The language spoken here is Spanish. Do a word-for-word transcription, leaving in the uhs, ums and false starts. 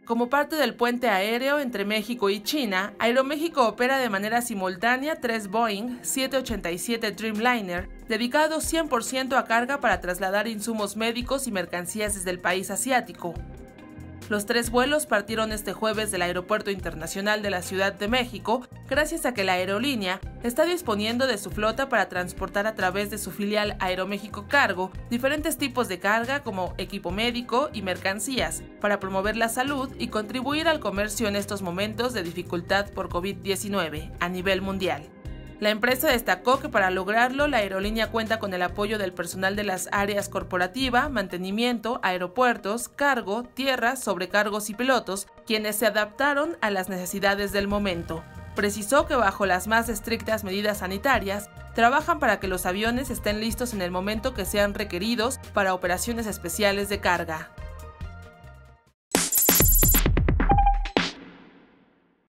Como parte del puente aéreo entre México y China, Aeroméxico opera de manera simultánea tres Boeing siete ochenta y siete Dreamliner, dedicados cien por ciento a carga para trasladar insumos médicos y mercancías desde el país asiático. Los tres vuelos partieron este jueves del Aeropuerto Internacional de la Ciudad de México, gracias a que la aerolínea está disponiendo de su flota para transportar a través de su filial Aeroméxico Cargo diferentes tipos de carga como equipo médico y mercancías, para promover la salud y contribuir al comercio en estos momentos de dificultad por COVID diecinueve a nivel mundial. La empresa destacó que para lograrlo, la aerolínea cuenta con el apoyo del personal de las áreas corporativa, mantenimiento, aeropuertos, cargo, tierra, sobrecargos y pilotos, quienes se adaptaron a las necesidades del momento. Precisó que bajo las más estrictas medidas sanitarias, trabajan para que los aviones estén listos en el momento que sean requeridos para operaciones especiales de carga.